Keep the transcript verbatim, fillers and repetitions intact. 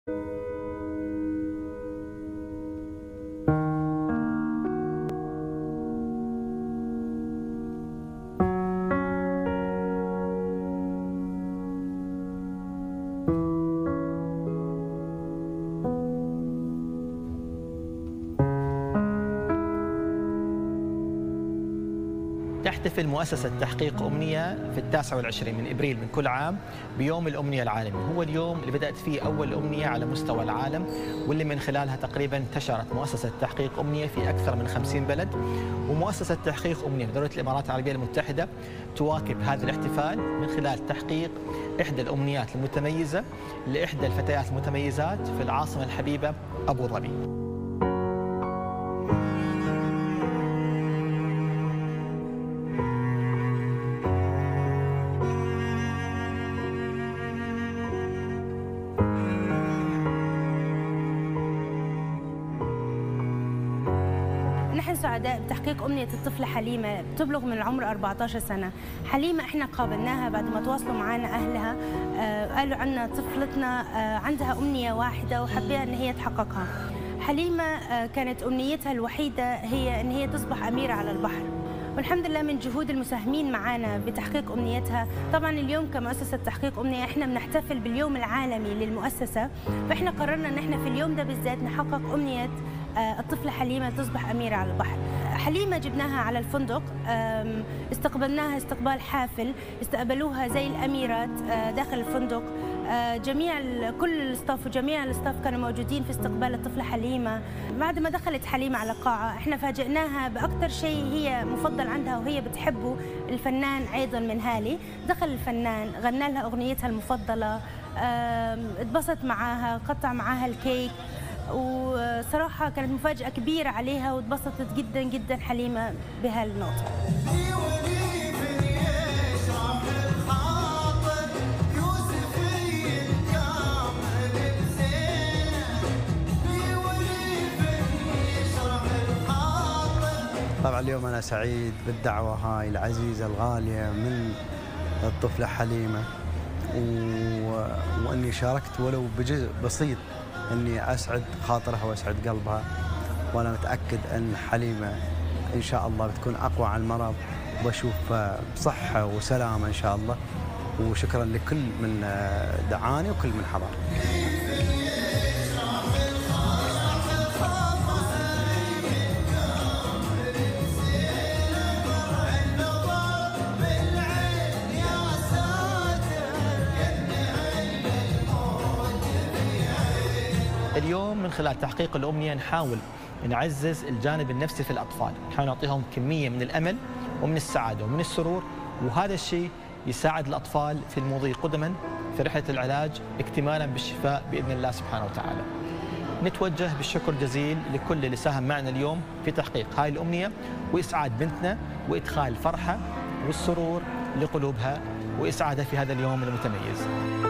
تحتفل مؤسسة تحقيق أمنية في التاسع والعشرين من إبريل من كل عام بيوم الأمنية العالمي. هو اليوم اللي بدأت فيه أول أمنية على مستوى العالم، واللي من خلالها تقريبا انتشرت مؤسسة تحقيق أمنية في أكثر من خمسين بلد. ومؤسسة تحقيق أمنية في دولة الإمارات العربية المتحدة تواكب هذا الاحتفال من خلال تحقيق إحدى الأمنيات المتميزة لإحدى الفتيات المتميزات في العاصمة الحبيبة أبو ظبي. نحن سعداء بتحقيق أمنية الطفلة حليمة بتبلغ من العمر أربعة عشر سنة. حليمة احنا قابلناها بعد ما تواصلوا معنا أهلها، آه قالوا عنا طفلتنا آه عندها أمنية واحدة وحبيها أن هي تحققها. حليمة آه كانت أمنيتها الوحيدة هي أن هي تصبح أميرة على البحر، والحمد لله من جهود المساهمين معنا بتحقيق أمنيتها. طبعا اليوم كمؤسسة تحقيق أمنية احنا بنحتفل باليوم العالمي للمؤسسة، فاحنا قررنا ان احنا في اليوم ده بالذات نحقق أمنية الطفلة حليمة تصبح أميرة على البحر. حليمة جبناها على الفندق، استقبلناها استقبال حافل، استقبلوها زي الأميرات داخل الفندق. جميع كل الستاف وجميع الستاف كانوا موجودين في استقبال الطفلة حليمة. بعد ما دخلت حليمة على القاعة احنا فاجئناها بأكثر شيء هي مفضل عندها وهي بتحبه، الفنان عيدا منهالي. دخل الفنان غنى لها أغنيتها المفضلة، اتبسط معاها، قطع معاها الكيك، وصراحة كانت مفاجأة كبيرة عليها واتبسطت جدا جدا حليمة بهالنقطة. طبعا اليوم أنا سعيد بالدعوة هاي العزيزة الغالية من الطفلة حليمة، و... وأني شاركت ولو بجزء بسيط أني أسعد خاطرها وأسعد قلبها. وأنا متأكد أن حليمة إن شاء الله بتكون أقوى عن المرض، وبشوف بصحة وسلامة إن شاء الله. وشكرا لكل من دعاني وكل من حضر. اليوم من خلال تحقيق الأمنية نحاول نعزز الجانب النفسي في الأطفال، نحاول نعطيهم كمية من الأمل ومن السعادة ومن السرور، وهذا الشيء يساعد الأطفال في المضي قدما في رحلة العلاج اكتمالا بالشفاء بإذن الله سبحانه وتعالى. نتوجه بالشكر الجزيل لكل اللي ساهم معنا اليوم في تحقيق هاي الأمنية وإسعاد بنتنا وإدخال الفرحة والسرور لقلوبها وإسعادها في هذا اليوم المتميز.